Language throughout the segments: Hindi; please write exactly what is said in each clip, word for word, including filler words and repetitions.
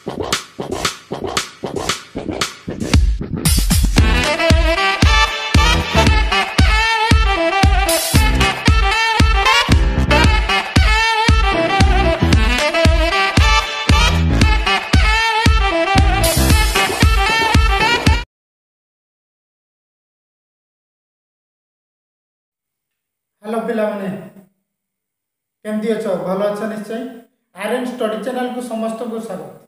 हेलो पिला माने केमती अच्छ भल अच्छा निश्चय आर्यन स्टडी चैनल को समस्त को स्वागत।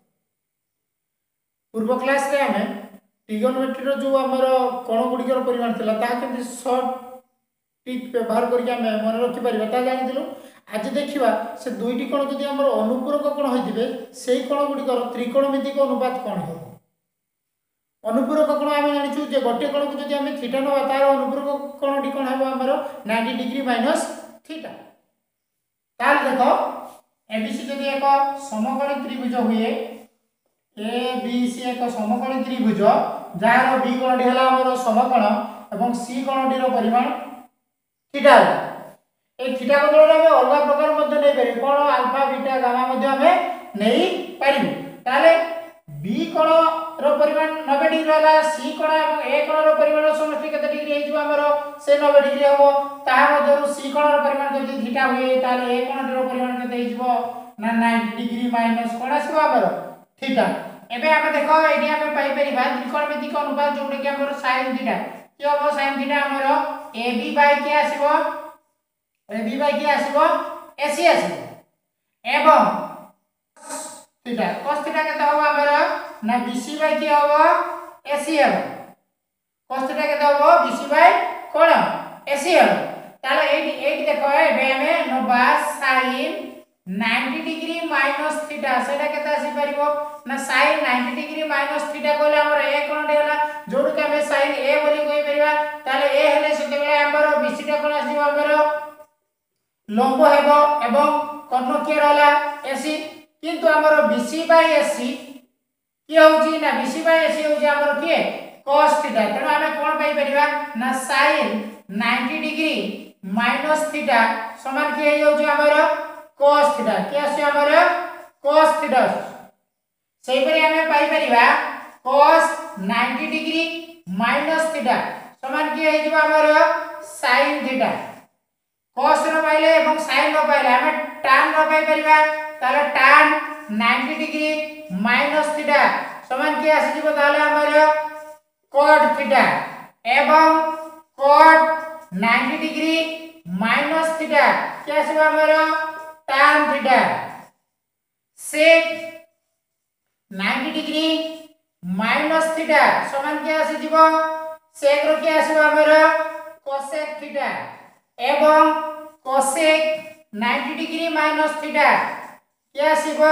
पूर्व क्लास रे हमें ट्रिगोनोमेट्री जो आमर कोण गुड़िकर परिमाण थिला ताहा केमती शॉर्ट ट्रिक व्यवहार करके हमें मन रखि परिबा ता जानिदिलु। आज देखिबा से दुईटी कोण जदि आमर अनुपूरक कोण होइतिबे सेही कोण गुड़िकर त्रिकोणमितिक अनुपात कोण हो। अनुपूरक कोण आमे जानिछु जे गोटे कोण को जदि आमे थीटा नबा तार अनुपूरक कोणटी कोण हेबो हमर नब्बे डिग्री माइनस थीटा। ताल देखो एबीसी जदि एक समकोणी त्रिभुज हुए एबीसी एक समकोणी त्रिभुज जार बी कोणटी हला हमर समकोण एवं सी कोणटी रो परिमाण थीटा। ए थीटा को बदले हमें अलग प्रकार मध्ये नै पारि कोण अल्फा बीटा गामा मध्ये हमें नै पारि। ताले बी कोण रो परिमाण नब्बे डिग्री होला सी कोण एवं ए कोण रो परिमाण समष्टि केते डिग्री हे जो हमरो से नब्बे डिग्री हबो ता मध्यरु सी कोण रो परिमाण जदि थीटा हुए ताले ए कोण रो परिमाण केते हे जो ना नब्बे डिग्री माइनस कोण आसीबो हमरो थीटा। एबे हम देखो एडी हम पाई परिबा त्रिकोणमितिक अनुपात जोटे कि हमरो sin थीटा कि हबो sin थीटा हमरो ab बाय के आसीबो ab बाय के आसीबो ac आसीबो एवं थीटा cos थीटा केते हबो हमरो ना bc बाय के हबो ac हबो cos थीटा केते हबो bc बाय कोण ac हबो। ताले एडी एडी देखो एबे हमें नोबा sin नब्बे डिग्री माइनस थीटा सेटा केते आसी परिबो ना sin नब्बे डिग्री माइनस थीटा कहले हमर a कोण देला जोड के हमें sin a बोली कहि परिबा। ताले a हेले सेते बेले हमर bc टा कोण आसीबो हमर लंब हेबो एवं कर्ण के रहला ac किंतु हमर bc बाय ac कि होउची ना bc बाय ac होउची हमर के cos थीटा। तनो हमें कोन पाई परिबा ना sin नब्बे डिग्री माइनस थीटा समान के होउची हमर cos थीटा के आसी हमर cos थीटा। सेही परि हमें पाई परिबा cos नब्बे डिग्री माइनस थीटा समान के हे जो हमर sin थीटा। cos न पाइले एवं sin न पाइले हमें tan न पाई परिबा ताले tan नब्बे डिग्री माइनस थीटा समान के आसी जिवो ताले हमर cot थीटा एवं cot नब्बे डिग्री माइनस थीटा के आसी हमर tan थीटा। sec नब्बे डिग्री माइनस थीटा समान के आसी जिवो sec रो के आसी हमर cosec थीटा एवं cosec नब्बे डिग्री माइनस थीटा के आसीबो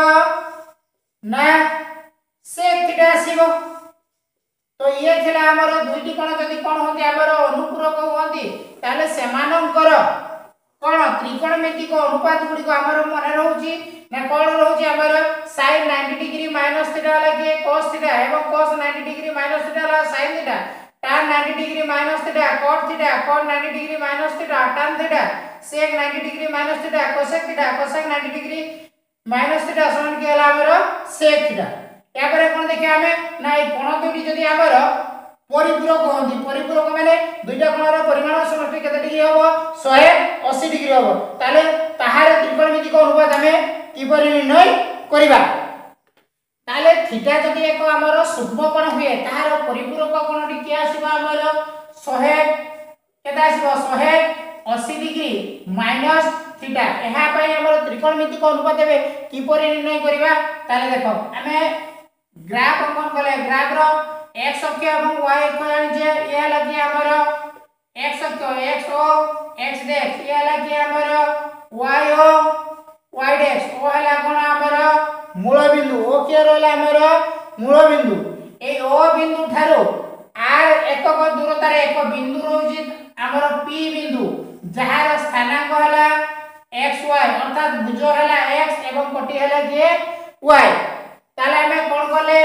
ना sec थीटा आसीबो। तो ये थिला हमर दुईटी कोण जदि कोण होती हमर अनुपूरक होती ताले सेमानंकर कोण त्रिकोणमितिक अनुपात गुडी को हमर मन रहउची ना कोण रहउची हमर sin नब्बे डिग्री माइनस थीटा लागे cos थीटा एवं cos नब्बे डिग्री माइनस थीटा ला sin थीटा tan नब्बे degree minus theta cot theta cot नब्बे degree minus theta tan theta sec नब्बे degree minus theta cosec theta cosec नब्बे डिग्री माइनस थीटा समान के हला हमर sec थीटा। या परे कोन देखि हमें ना ए कोण दुईटी जदि हमर परिपूरक होंती परिपूरक माने दुईटा कोणर परिमाण समष्टि केते डिग्री हबो एक सौ अस्सी डिग्री हबो ताले ताहार त्रिकोणमितिक अनुपात हमें कि परि निर्णय करिबा। ताले थीटा जदि एक हमर सूक्ष्म कोण हुए ताहार परिपूरक कोणटी कि आसीबो हमर एक सौ केते आसीबो एक सौ अस्सी डिग्री माइनस थीटा। एहा पई हमर त्रिकोणमितिक अनुपात हेबे कि परि निर्णय करिबा। ताले देखो हमें ग्राफ अंकन कले ग्राफ रो x अक्ष एवं y अक्ष जानि जे ये लागि हमर x अक्ष x o x डैश ये लागि हमर y o y dash O हला कोन हमर मूल बिंदु o के रहला हमर मूल बिंदु ए o बिंदु थारो r एकक दूरता रे एक बिंदु रहउची हमर p बिंदु जहार स्थानांक हला xy अर्थात भुज हला x एवं कोटि हला के y। ताले हमें कोन करले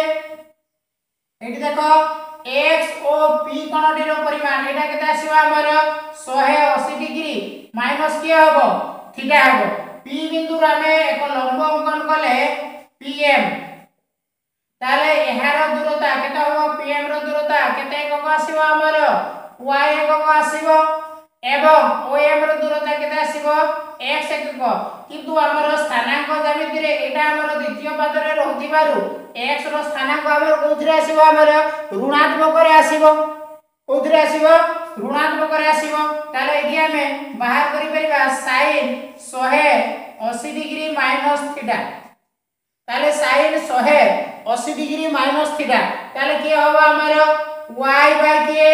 एठी देखो x o p कोणटी रो परिमाण एटा केते आसीबा हमर एक सौ अस्सी डिग्री माइनस के हबो थीटा हबो p बिंदु रे हमें एक लंब अंकन करले pm ताले एहार दूरता केते हो पीएम रो दूरता केते एकक आसीबो हमर y एकक आसीबो एवं ओएम रो दूरता केते आसीबो x एकक किंतु हमर स्थानांक ज्यामिति रे एटा हमर द्वितीय पद रे रहउतिबारु x रो स्थानांक हमर कोथरे आसीबो हमर ऋणात्मक रे आसीबो कोथरे आसीबो ऋणात्मक रे आसीबो ताले एठी हमें बाहर करि परिबा sin एक सौ अस्सी डिग्री माइनस थीटा ताले sin एक सौ अस्सी डिग्री माइनस थीटा ताले के होबा हमर y बाय के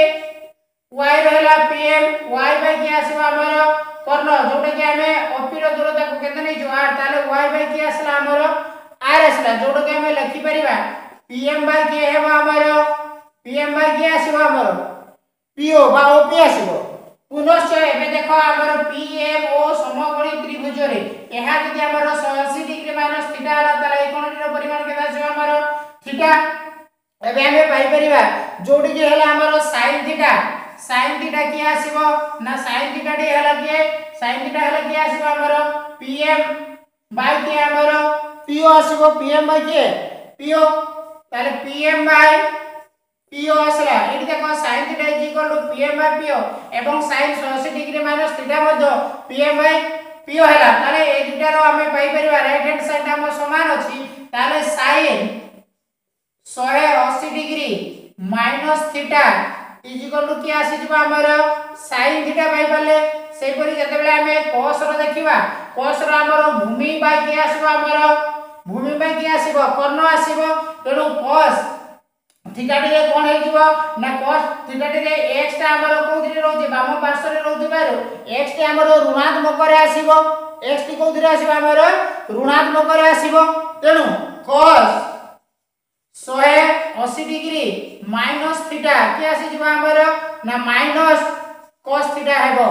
y रहला pm y बाय के आसीबो हमर कर्ण जोटा कि हमें ओपी रो दूरता को केते नै जो r ताले y बाय के आसला हमर r आसला जोटा कि हमें लिखि परिबा pm बाय के हेबा हमर pm बाय के आसीबो हमर po बा op आसीबो पुनश्च एबे देखो हमर pmo समकोणी त्रिभुज रे एहा जदि हमर एक सौ अस्सी डिग्री माइनस थीटा आला ताले ए कोणटी रो परिमाण केते आसीबो हमर थीटा एबे हमें पाई परिबा जोडी कि हला हमर sin थीटा sin थीटा कि आसीबो ना sin थीटा डी हला कि sin थीटा हला कि आसीबो हमर pm बाय के हमर po आसीबो pm बाय के po ताले pm बाय po आसला एठी देखो sin theta is equal to pm by po एवं sin एक सौ अस्सी डिग्री माइनस थीटा मध्य pm बाय po हला ताले ए दुटा रो हमें पाई परिबा राइट हैंड साइड हम समान अछि ताले sin एक सौ अस्सी degree minus theta is equal to कि आसी जबा हमर sin थीटा पाई पाले सेहि परि जते बेला हमें cos रो देखिबा cos रो हमर भूमि बाय के आसीबो हमर भूमि बाय के आसीबो कर्ण आसीबो तेनु cos थीटा रे कोन हे जिवो ना cos थीटा रे x टा हमर कोथि रहउछि बाम पार्श्व रे रहउछि बारो x टा हमर ऋणात्मक रे आसीबो x टी कोथि रे आसीबो हमर ऋणात्मक रे आसीबो तेनु cos एक सौ अस्सी डिग्री माइनस थीटा के आसी जिवो हमर ना माइनस cos थीटा हेबो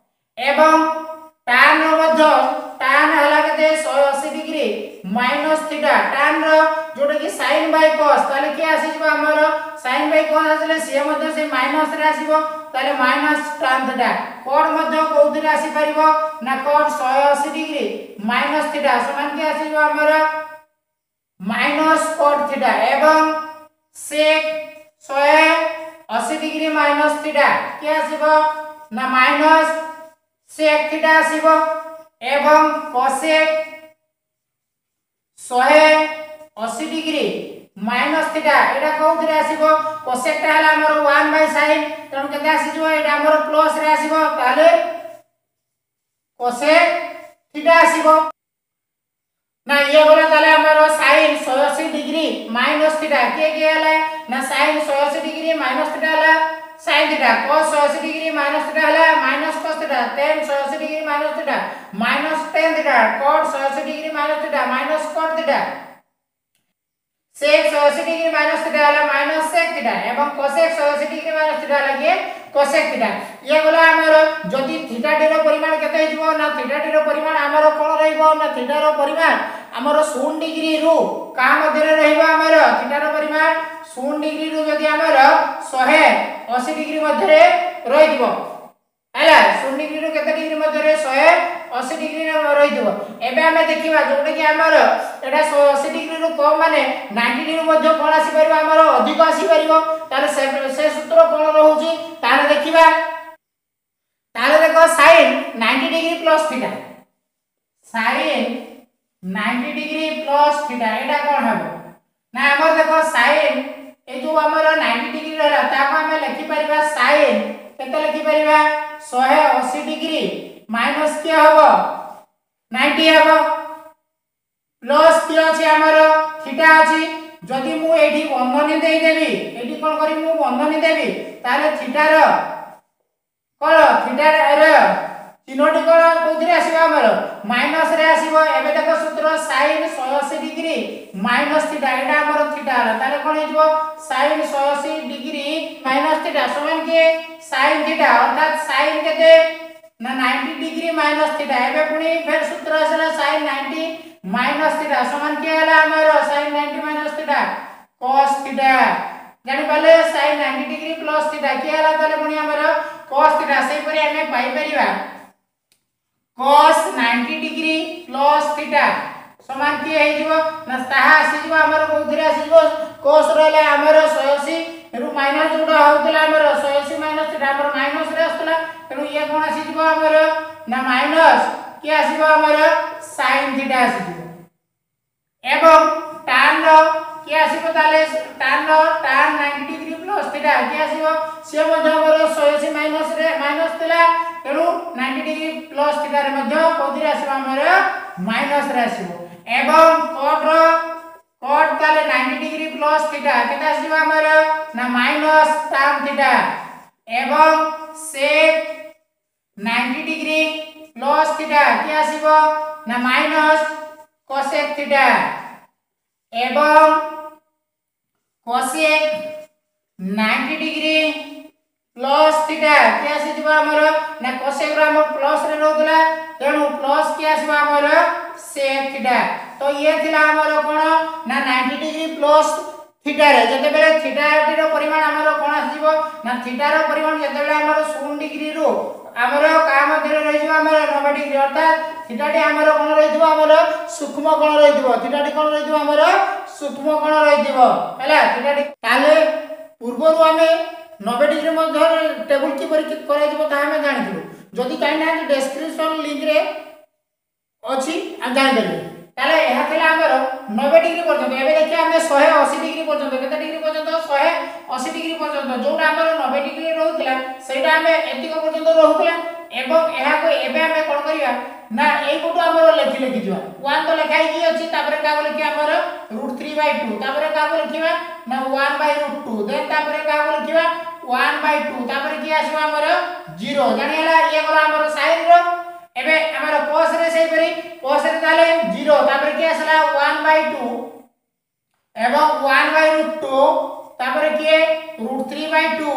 एवं tan रो मध्य tan हला केते एक सौ अस्सी डिग्री माइनस थीटा tan रो जोटा कि sin बाय cos ताले के आसी जिवो हमर sin बाय cos आसले से मध्य से माइनस रे आसीबो ताले माइनस tan थीटा cot मध्य कोथि रे आसी परिबो ना cot एक सौ अस्सी डिग्री माइनस थीटा समान के आसी जिवो हमर माइनस cot थीटा एवं sec एक सौ अस्सी डिग्री माइनस थीटा के आसीबो ना माइनस sec थीटा आसीबो एवं cosec एक सौ अस्सी डिग्री माइनस थीटा एटा कोथि रे आसीबो cosec टा हला हमर एक बाय sin तण केते आसी जो एटा हमर प्लस रे आसीबो ताले cosec थीटा आसीबो ना ये बोला ताले हमर sin एक सौ अस्सी डिग्री माइनस थीटा के के हला ना sin एक सौ अस्सी डिग्री माइनस थीटा हला sin थीटा cos एक सौ अस्सी डिग्री माइनस थीटा हला माइनस cos थीटा tan एक सौ अस्सी degree minus theta minus tan theta cot एक सौ अस्सी degree minus theta minus cot theta sec एक सौ अस्सी डिग्री माइनस थीटा हला माइनस sec थीटा एवं cosec एक सौ अस्सी डिग्री माइनस थीटा हला के cosec थीटा ये बोला हमर जदि थीटा डी रो परिमाण केते हिजबो ना थीटा डी रो परिमाण हमर कोन रहइबो ना थीटा रो परिमाण हमर शून्य डिग्री रु का मध्य रे रहइबो हमर थीटा रो परिमाण शून्य डिग्री रु जदि हमर एक सौ अस्सी डिग्री मध्य रे रहिदिबो हला शून्य डिग्री रु केते डिग्री मध्य रे एक सौ अस्सी डिग्री रे रहिदिबो एबे हमें देखिबा जोटा कि हमर एटा एक सौ अस्सी डिग्री रु कम माने नब्बे डिग्री मध्य कोन आसी परिबो हमर अधिक आसी परिबो ताले से सूत्र कोन रहउची ताले देखिबा ताले देखो sin नब्बे डिग्री प्लस थीटा sin नब्बे डिग्री प्लस थीटा एटा कोन हबो ना हमर देखो sin ए जो हमर नब्बे डिग्री रहला ताको हम लिखि परिबा sin केते लिखि परिबा एक सौ अस्सी डिग्री माइनस के हबो नब्बे हबो प्लस के अछि हमर थीटा अछि जदि मु एठी बंधनी देई देबी एठी कोन करी मु बंधनी देबी ताले थीटा रो कोन थीटा रो चिन्हटी कोन कोथि रे आसीबो हमर माइनस रे आसीबो एबे देखो सूत्र sin एक सौ अस्सी डिग्री माइनस थीटा एटा हमर थीटा हला ताले कोन हिजबो sin एक सौ अस्सी डिग्री माइनस थीटा समान के sin थीटा अर्थात sin केते ना नब्बे डिग्री माइनस थीटा एबे पुनी फेर सूत्र आसला sin नब्बे माइनस थीटा समान के हला हमर sin नब्बे माइनस थीटा cos थीटा जानि पाले sin नब्बे डिग्री प्लस थीटा के हला ताले पुनी हमर cos थीटा सेहि परि हमें पाई परिबा cos नब्बे डिग्री प्लस थीटा समान के हे जिवो ना ताहा आसी जिवो हमर कोथि रे आसी जिवो cos रहला हमर एक सौ अस्सी रु माइनस जोडा होतला हमर एक सौ अस्सी माइनस थीटा हमर माइनस रे आस्तला तेनु ये कोन आसी जिवो हमर ना माइनस के आसीबो हमर sin थीटा आसीबो एवं tan रो के आसीबो ताले tan रो tan नब्बे डिग्री प्लस थीटा के आसीबो से मध्य हमर एक सौ अस्सी माइनस रे माइनस तला तेनु नब्बे डिग्री प्लस थीटा रे मध्य कोदि आसीबो हमर माइनस रे आसीबो एवं cot रो cot ताले नब्बे डिग्री प्लस थीटा केता आसीबो हमर ना माइनस tan थीटा एवं sec नब्बे डिग्री प्लस थीटा के आसीबो ना माइनस cosec थीटा एवं cosec नब्बे डिग्री प्लस थीटा के आसी जिवो हमर ना cosec रो हम प्लस रे रहउतला तेनु प्लस के आसीबो हमर sec थीटा तो ये थिला हमर कोन ना नब्बे डिग्री प्लस थीटा रे जते बेले थीटा रो परिमाण हमर कोन आसीबो ना थीटा रो परिमाण जते बेले हमर शून्य डिग्री रो हमर का मध्य रे रहिबो हमर नब्बे डिग्री अर्थात थीटा टी हमर कोन रहिबो हमर सूक्ष्म कोण रहिबो थीटा टी कोन रहिबो हमर सूक्ष्म कोण रहिबो हैला थीटा टी ताले पूर्व रो हमें नब्बे डिग्री मध्य टेबल की परीक्षा करै दिबो ता हमें जानिथिलु जदि काई ना डिस्क्रिप्शन लिंक रे अछि हम जानि देलु ताले एहा थिला हमर नब्बे डिग्री पर्यंत एबे देखि हमें एक सौ अस्सी डिग्री पर्यंत केते डिग्री पर्यंत एक सौ अस्सी डिग्री पर्यंत जोटा हमर नब्बे डिग्री रहउतला सेटा हमें एतिक पर्यंत रहउतला एवं एहा को एबे हमें कोन करिया ना एई पटो हमर लेखि लेखि जिवा एक तो लेखाई की अछि तापरे का को लिखि हमर रूट तीन बाय दो तापरे का को लिखिबा ना एक बाय रूट दो देन तापरे का को लिखिबा एक बाय दो तापरे की आसीबा हमर जीरो जानि हला ये गला हमर sin रो एबे हमर cos रे सेही परी cos रे ताले जीरो तापरे की आसला एक बाय दो एवं एक बाय रूट दो तापरे की रूट तीन बाय दो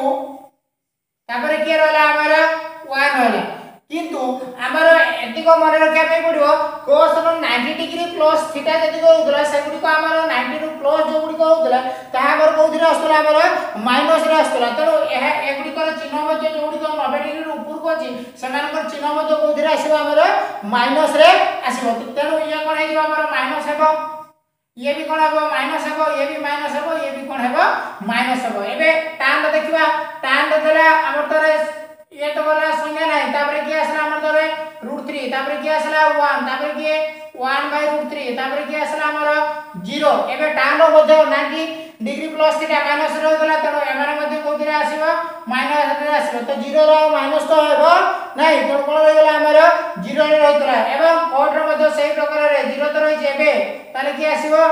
तापरे की रहला हमर एक रहला किंतु हमर एतिक मन रखा पे पड़िबो cos रो नब्बे डिग्री प्लस थीटा जति को होतला सेगुडी को हमर नब्बे रो प्लस जो गुडी को होतला ता हमर कोउ दिरा आस्तला हमर माइनस रे आस्तला तरो एहा एगुडी को चिन्ह मध्य जो गुडी को नब्बे डिग्री रो ऊपर को अछि समान को चिन्ह मध्य कोउ दिरा आसीबो हमर माइनस रे आसीबो तरो ये कोन हेबो हमर माइनस हेबो ये भी कोन हेबो माइनस हेबो ये भी माइनस हेबो ये भी कोन हेबो माइनस हेबो एबे tan देखिबा tan देला हमर तरे ये तो बोला संज्ञा नहीं तापरे की आसला हमर तरे रूट तीन तापरे की आसला एक तापरे की एक बाय रूट तीन तापरे की आसला हमर जीरो एबे tan रो मध्य नब्बे डिग्री प्लस थीटा माइनस रो गला तनो एमारे मध्य को दिरा आसीबो माइनस रे आसीबो तो जीरो रो माइनस तो हेबो नहीं तो कोन रहि गला हमर जीरो रे रहितला एवं cot रो मध्य सेही प्रकार रे जीरो तो रहि जेबे ताले की आसीबो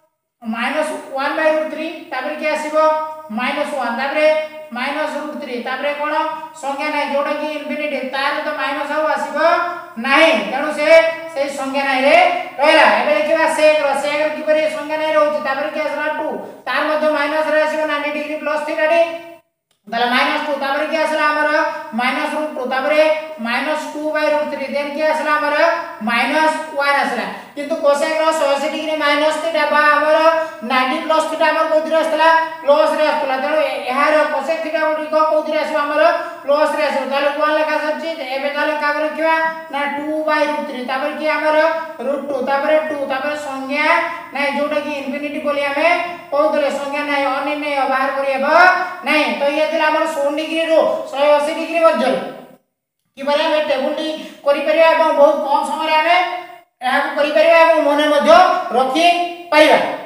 माइनस एक बाय रूट तीन तापरे की आसीबो माइनस एक तापरे माइनस रूट तीन तापरे कोन संज्ञा नै जोडा की इन्फिनिटी तार तो माइनस हो आसीबो नाही तेनु से से संज्ञा नै रे रहला एबे देखिबा sec रो sec की परे संज्ञा नै रहउछ तापरे की आसला दो तार मध्य माइनस रे आसीबो नब्बे डिग्री प्लस थीटा रे ताले माइनस दो तापरे की आसला हमर माइनस रूट दो तापरे माइनस दो बाय रूट तीन देन की आसला हमर माइनस एक आसला किंतु cosec रो एक सौ अस्सी डिग्री माइनस थीटा बा हमर नब्बे प्लस थीटा हमर कोदिरा आसला प्लस रे आसला तेनु एहार cosec थीटा गुडी को कोदिरा आसीबो हमर प्लस रे आसीबो ताले कोन लेखा सच्ची एबे ताले का रखिबा ना दो बाय रूट तीन तापर की हमर रूट दो तापर दो तापर संज्ञा नै जोटा की इन्फिनिटी बोली हमें कोदरे संज्ञा नै अनिर्णय बाहर करियबो नै तो ये दिला हमर सौ डिग्री रो एक सौ अस्सी डिग्री मध्य कि बारे हमें टेबल टी करि परिबा एवं बहुत कम समय रे हमें एहा को करि परिबा एवं मने मध्य रखि परिबा।